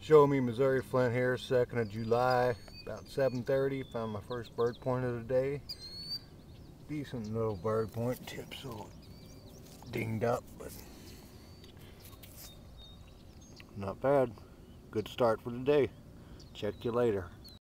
Show me Missouri Flint here, 2nd of July, about 7:30. Found my first bird point of the day. Decent little bird point, tips a little dinged up, but not bad. Good start for the day. Check you later.